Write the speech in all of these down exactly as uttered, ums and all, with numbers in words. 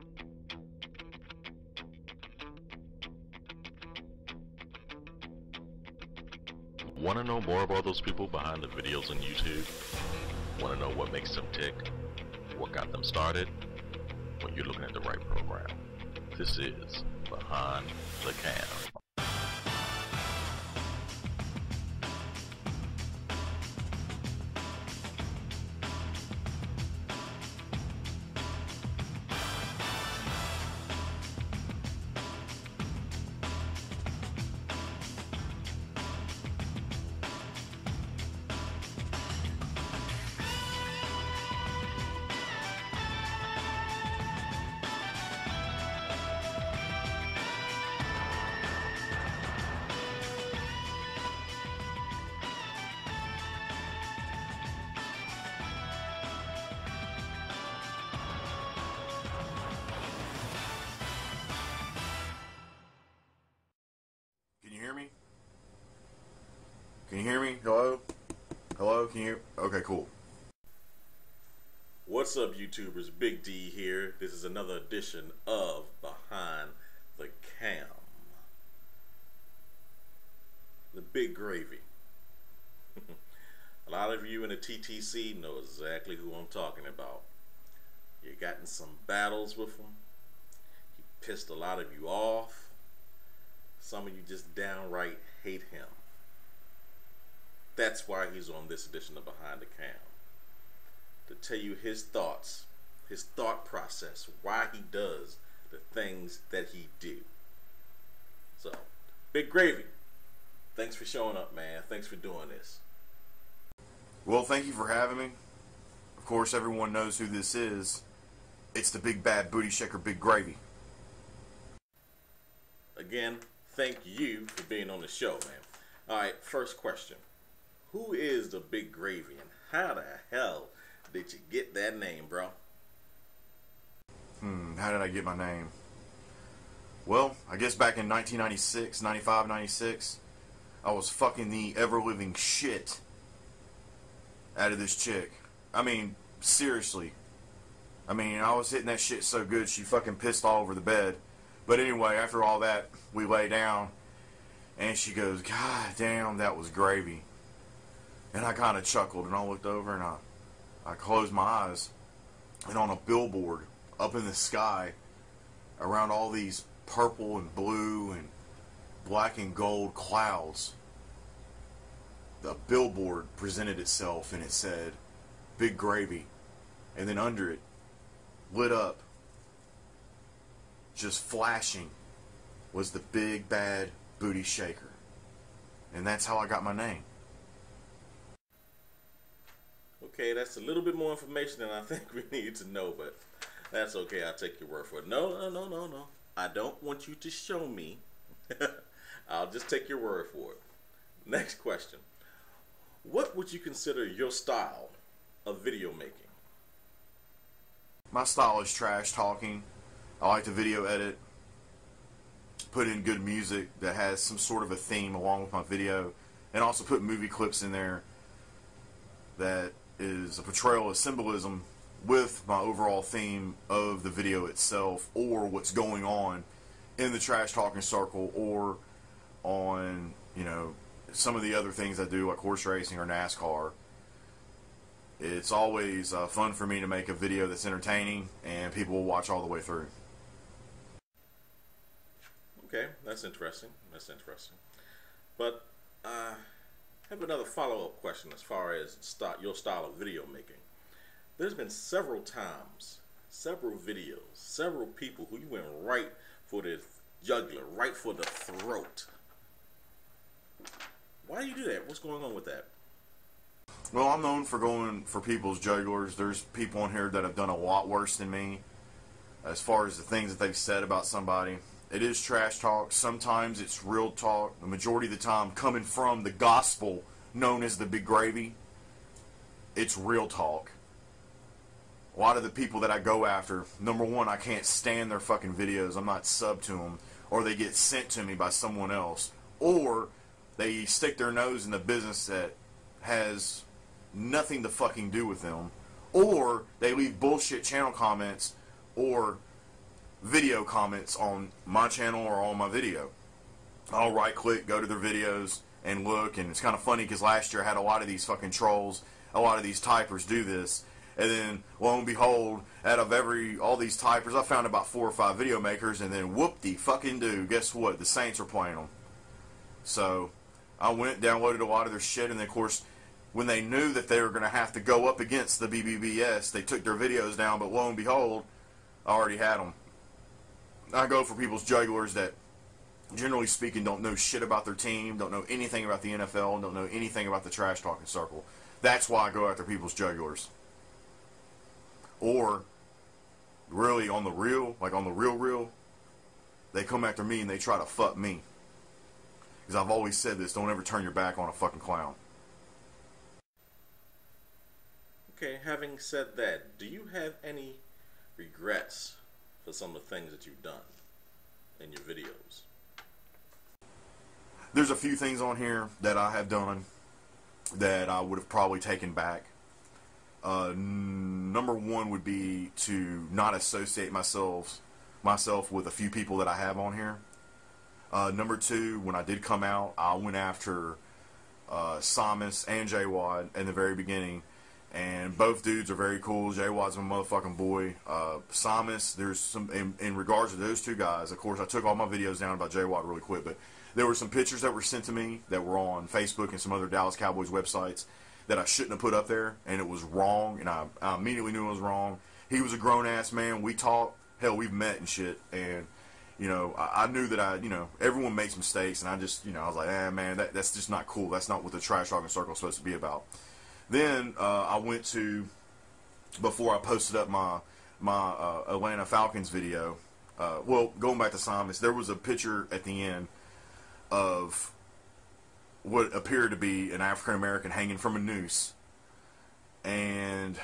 Want to know more about those people behind the videos on YouTube? Want to know what makes them tick? What got them started? Well, you're looking at the right program. This is Behind the Cam. Can you hear me? Can you hear me? Hello? Hello? Can you? Okay, cool. What's up, YouTubers? Big D here. This is another edition of Behind the Cam. The Big Gravy. A lot of you in the T T C know exactly who I'm talking about. You got in some battles with him. He pissed a lot of you off. Some of you just downright hate him. That's why he's on this edition of Behind the Cam. To tell you his thoughts, his thought process, why he does the things that he do. So, Big Gravy, thanks for showing up, man. Thanks for doing this. Well, thank you for having me. Of course, everyone knows who this is. It's the big bad booty shaker, Big Gravy. Again, thank you for being on the show, man. Alright, first question. Who is the Big Gravy and how the hell did you get that name, bro? Hmm, how did I get my name? Well, I guess back in nineteen ninety-six, ninety-five, ninety-six, I was fucking the ever-living shit out of this chick. I mean, seriously. I mean, I was hitting that shit so good she fucking pissed all over the bed. But anyway, after all that, we lay down, and she goes, "God damn, that was gravy." And I kind of chuckled, and I looked over, and I, I closed my eyes, and on a billboard up in the sky, around all these purple and blue and black and gold clouds, the billboard presented itself, and it said, "Big Gravy," and then under it, lit up, just flashing, was the Big Bad Booty Shaker. And that's how I got my name. Okay, that's a little bit more information than I think we need to know, but that's okay. I'll take your word for it. No, no, no, no, no. I don't want you to show me. I'll just take your word for it. Next question. What would you consider your style of video making? My style is trash talking. I like to video edit, put in good music that has some sort of a theme along with my video, and also put movie clips in there that is a portrayal of symbolism with my overall theme of the video itself, or what's going on in the trash talking circle, or on, you know, some of the other things I do like horse racing or NASCAR. It's always uh, fun for me to make a video that's entertaining and people will watch all the way through. Okay, that's interesting. That's interesting. But uh, I have another follow-up question as far as start, your style of video making. There's been several times, several videos, several people who you went right for the jugular, right for the throat. Why do you do that? What's going on with that? Well, I'm known for going for people's jugulars. There's people on here that have done a lot worse than me as far as the things that they've said about somebody. It is trash talk. Sometimes it's real talk. The majority of the time coming from the gospel known as the Big Gravy, it's real talk. A lot of the people that I go after, number one, I can't stand their fucking videos. I'm not sub to them. Or they get sent to me by someone else. Or they stick their nose in the business that has nothing to fucking do with them. Or they leave bullshit channel comments or video comments on my channel or on my video. I'll right click, go to their videos, and look, and it's kind of funny because last year I had a lot of these fucking trolls, a lot of these typers do this, and then lo and behold, out of every all these typers, I found about four or five video makers, and then whoop-de fucking do, guess what? The Saints are playing them. So I went, downloaded a lot of their shit, and then of course, when they knew that they were going to have to go up against the B B B S, they took their videos down, but lo and behold, I already had them. I go for people's jugglers that, generally speaking, don't know shit about their team, don't know anything about the N F L, don't know anything about the trash talking circle. That's why I go after people's jugglers. Or, really, on the real, like on the real real, they come after me and they try to fuck me. Because I've always said this, don't ever turn your back on a fucking clown. Okay, having said that, do you have any regrets for some of the things that you've done in your videos? There's a few things on here that I have done that I would have probably taken back. Uh, n number one would be to not associate myself myself with a few people that I have on here. Uh, number two, when I did come out, I went after uh, Samus and J Wad in the very beginning, and both dudes are very cool. J Wad's my motherfucking boy. Uh, Samus, there's some in, in regards to those two guys. Of course, I took all my videos down about J Wad really quick, but there were some pictures that were sent to me that were on Facebook and some other Dallas Cowboys websites that I shouldn't have put up there, and it was wrong, and I, I immediately knew it was wrong. He was a grown-ass man. We talked. Hell, we've met and shit, and, you know, I, I knew that I, you know, everyone makes mistakes, and I just, you know, I was like, eh, man, that, that's just not cool. That's not what the trash talking circle is supposed to be about. Then uh, I went to, before I posted up my, my uh, Atlanta Falcons video, uh, well, going back to Samus, there was a picture at the end of what appeared to be an African American hanging from a noose, and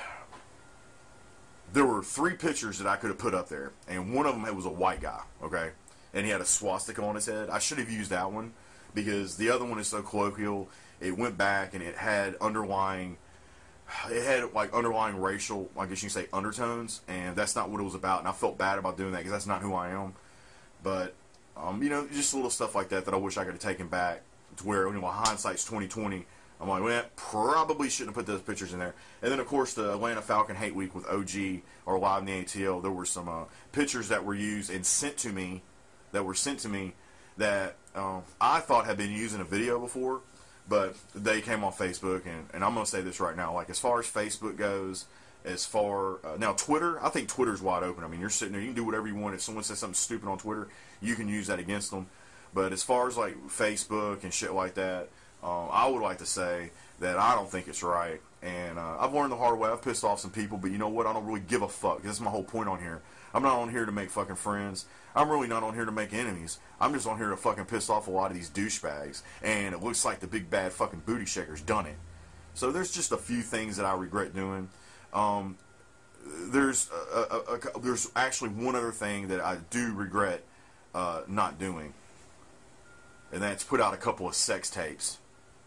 there were three pictures that I could have put up there, and one of them was a white guy, okay, and he had a swastika on his head. I should have used that one because the other one is so colloquial. It went back and it had underlying, it had like underlying racial, I guess you can say, undertones, and that's not what it was about, and I felt bad about doing that because that's not who I am. But um, you know, just little stuff like that that I wish I could have taken back. To where, you know, hindsight's twenty twenty. I'm like, well, probably shouldn't have put those pictures in there. And then, of course, the Atlanta Falcon Hate Week with O G or Live in the A T L, there were some uh, pictures that were used and sent to me, that were sent to me, that um, I thought had been used in a video before, but they came on Facebook, and, and I'm going to say this right now, like, as far as Facebook goes, as far, uh, now Twitter, I think Twitter's wide open. I mean, you're sitting there, you can do whatever you want. If someone says something stupid on Twitter, you can use that against them. But as far as like Facebook and shit like that, um, I would like to say that I don't think it's right. And uh, I've learned the hard way. I've pissed off some people, but you know what? I don't really give a fuck. That's my whole point on here. I'm not on here to make fucking friends. I'm really not on here to make enemies. I'm just on here to fucking piss off a lot of these douchebags. And it looks like the big bad fucking booty shaker's done it. So there's just a few things that I regret doing. Um, there's a, a, a, there's actually one other thing that I do regret uh, not doing. And that's put out a couple of sex tapes,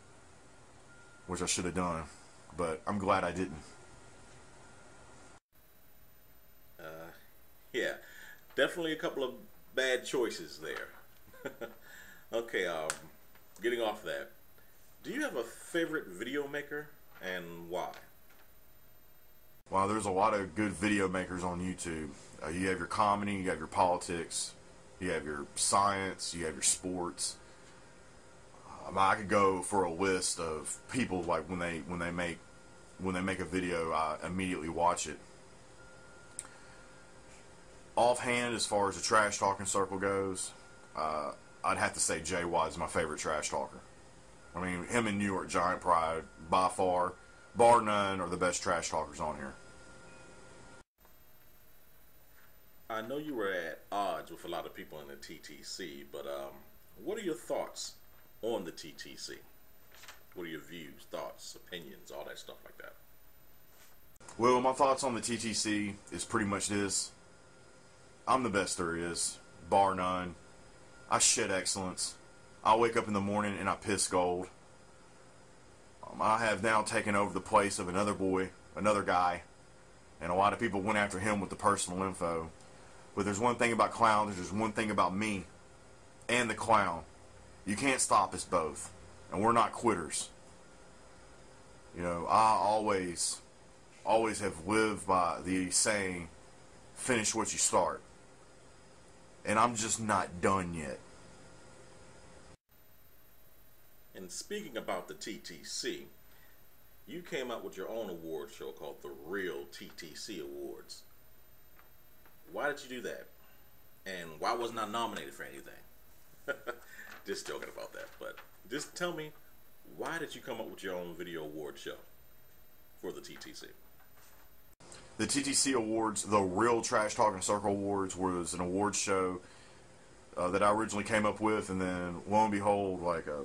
which I should have done, but I'm glad I didn't. Uh, yeah, definitely a couple of bad choices there. Okay, um, getting off that, do you have a favorite video maker, and why? Well, there's a lot of good video makers on YouTube. Uh, you have your comedy, you have your politics, you have your science, you have your sports. Um, I could go for a list of people, like when they when they make when they make a video, I immediately watch it. Offhand, as far as the trash talking circle goes, uh, I'd have to say Jay Watt's my favorite trash talker. I mean, him and New York Giant Pride, by far, bar none, are the best trash talkers on here. I know you were at odds with a lot of people in the T T C, but um, what are your thoughts on the T T C? What are your views, thoughts, opinions, all that stuff like that? Well, my thoughts on the T T C is pretty much this. I'm the best there is, bar none. I shit excellence. I wake up in the morning and I piss gold. Um, I have now taken over the place of another boy, another guy, and a lot of people went after him with the personal info. But there's one thing about clowns, there's one thing about me and the clown. You can't stop us both. And we're not quitters. You know, I always, always have lived by the saying, finish what you start. And I'm just not done yet. And speaking about the T T C, you came up with your own award show called the Real T T C Awards. Why did you do that? And why wasn't I nominated for anything? Just joking about that. But just tell me, why did you come up with your own video award show for the T T C? The T T C Awards, the Real Trash Talking Circle Awards, was an award show uh, that I originally came up with, and then lo and behold, like a,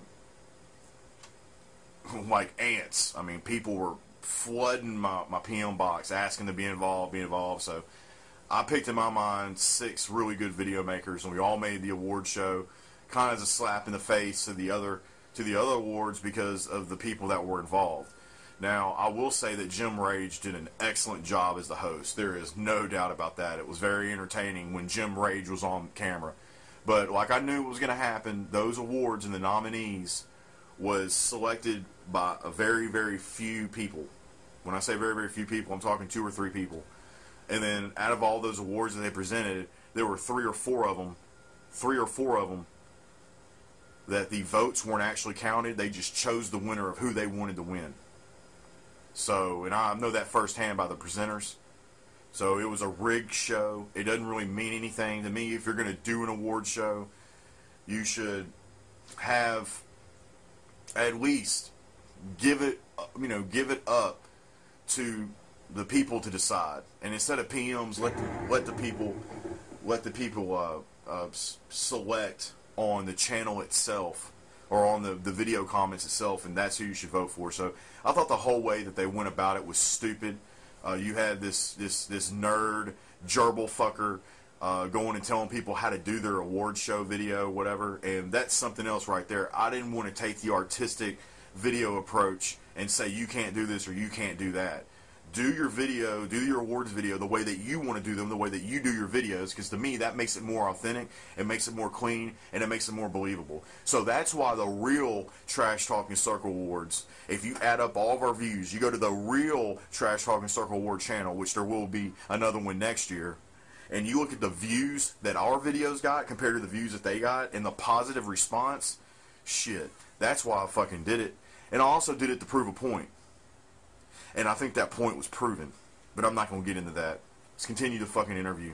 like ants. I mean, people were flooding my, my P M box, asking to be involved, be involved. So I picked in my mind six really good video makers, and we all made the award show, kind of as a slap in the face to the other to the other awards because of the people that were involved. Now, I will say that Jim Rage did an excellent job as the host. There is no doubt about that. It was very entertaining when Jim Rage was on camera. But like I knew what was going to happen, those awards and the nominees was selected by a very, very few people. When I say very, very few people, I'm talking two or three people. And then out of all those awards that they presented, there were three or four of them, three or four of them that the votes weren't actually counted. They just chose the winner of who they wanted to win. So, and I know that firsthand by the presenters. So it was a rigged show. It doesn't really mean anything to me. If you're going to do an award show, you should have at least give it, you know, give it up to the people to decide. And instead of P Ms, let the, let the people, let the people uh, uh, select on the channel itself, or on the, the video comments itself, and that's who you should vote for. So I thought the whole way that they went about it was stupid. Uh, you had this this this nerd gerbil fucker uh, going and telling people how to do their award show video, whatever, and that's something else right there. I didn't want to take the artistic video approach and say you can't do this or you can't do that. Do your video, do your awards video the way that you want to do them, the way that you do your videos, because to me that makes it more authentic, it makes it more clean, and it makes it more believable. So that's why the Real Trash Talking Circle Awards, if you add up all of our views, you go to the Real Trash Talking Circle Award channel, which there will be another one next year, and you look at the views that our videos got compared to the views that they got, and the positive response, shit, that's why I fucking did it. And I also did it to prove a point. And I think that point was proven. But I'm not going to get into that. Let's continue the fucking interview.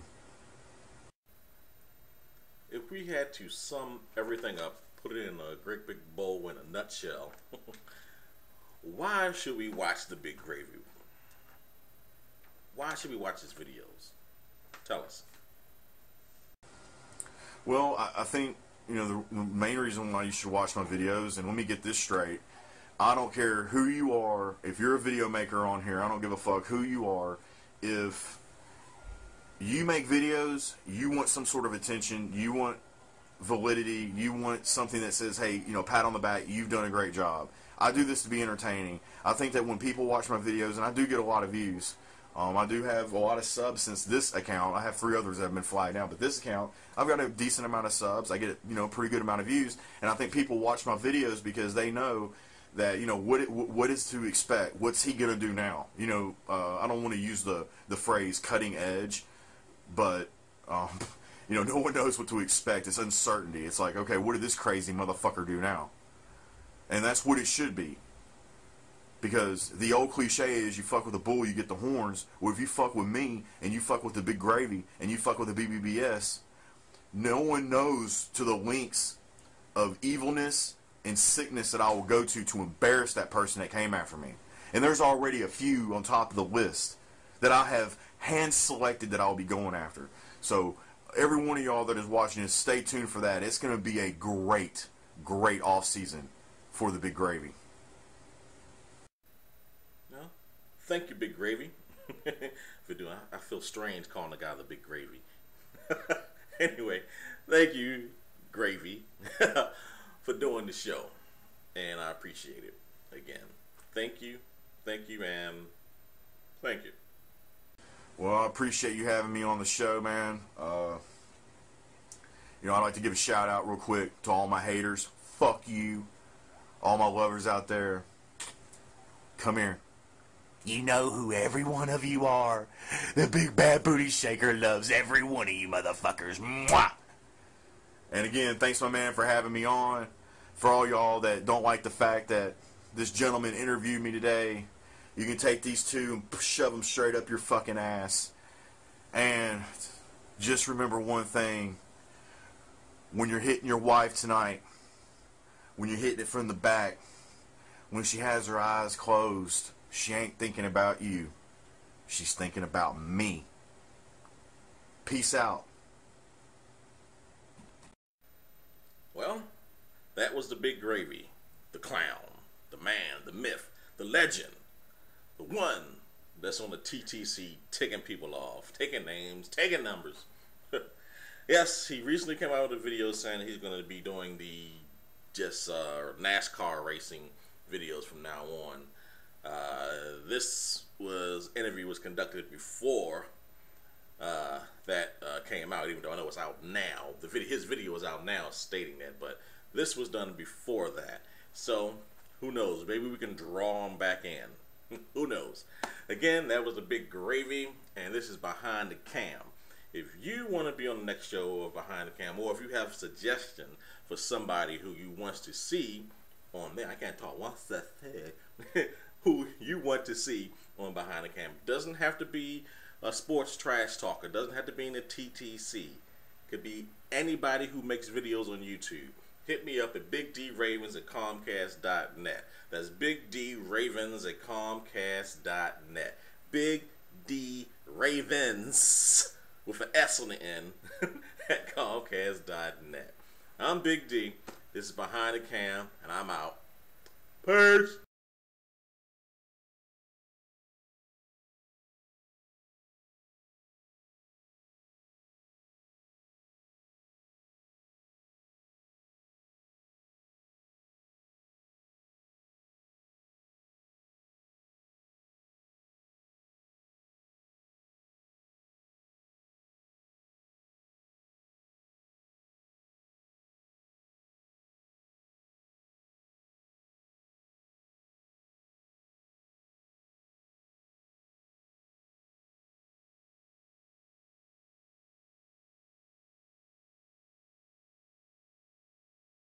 If we had to sum everything up, put it in a great big bowl in a nutshell, why should we watch The Big Gravy? Why should we watch his videos? Tell us. Well, I, I think, you know, the, the main reason why you should watch my videos, and let me get this straight, I don't care who you are. If you're a video maker on here, I don't give a fuck who you are. If you make videos, you want some sort of attention, you want validity, you want something that says, hey, you know, pat on the back, you've done a great job. I do this to be entertaining. I think that when people watch my videos, and I do get a lot of views, um, I do have a lot of subs since this account. I have three others that have been flagged down, but this account, I've got a decent amount of subs. I get, you know, a pretty good amount of views, and I think people watch my videos because they know that, you know, what it, what is to expect. What's he gonna do now? You know, uh, I don't want to use the the phrase cutting edge, but um, you know, no one knows what to expect. It's uncertainty. It's like, okay, what did this crazy motherfucker do now? And that's what it should be. Because the old cliche is, you fuck with a bull, you get the horns. Well, if you fuck with me and you fuck with the Big Gravy and you fuck with the B B B S, no one knows to the links of evilness and sickness that I will go to to embarrass that person that came after me. And there's already a few on top of the list that I have hand-selected that I'll be going after. So every one of y'all that is watching this, stay tuned for that. It's going to be a great, great off-season for the Big Gravy. No, thank you, Big Gravy, for doing. I feel strange calling the guy the Big Gravy. Anyway, thank you, Gravy, for doing the show, and I appreciate it. Again, thank you, thank you, and thank you. Well, I appreciate you having me on the show, man. Uh, you know, I'd like to give a shout out real quick to all my haters. Fuck you. All my lovers out there. Come here. You know who every one of you are. The Big Bad Booty Shaker loves every one of you motherfuckers. Mwah! And again, thanks my man for having me on. For all y'all that don't like the fact that this gentleman interviewed me today, you can take these two and shove them straight up your fucking ass. And just remember one thing. When you're hitting your wife tonight, when you're hitting it from the back, when she has her eyes closed, she ain't thinking about you. She's thinking about me. Peace out. Well, that was the Big Gravy, the clown, the man, the myth, the legend, the one that's on the T T C ticking people off, taking names, taking numbers. Yes, he recently came out with a video saying he's going to be doing the just uh, NASCAR racing videos from now on. Uh, this was interview was conducted before uh, that uh, came out, even though I know it's out now. The video, his video is out now stating that, but this was done before that. So, who knows? Maybe we can draw him back in. Who knows? Again, that was the Big Gravy, and this is Behind the Cam. If you want to be on the next show of Behind the Cam, or if you have a suggestion for somebody who you want to see on there, I can't talk, what's that thing? Who you want to see on Behind the Cam. Doesn't have to be a sports trash talker. Doesn't have to be in the T T C. Could be anybody who makes videos on YouTube. Hit me up at big d ravens at comcast dot net. That's big d ravens at comcast dot net. Big D Ravens with an S on the end at comcast dot net. I'm Big D. This is Behind the Cam, and I'm out. Peace.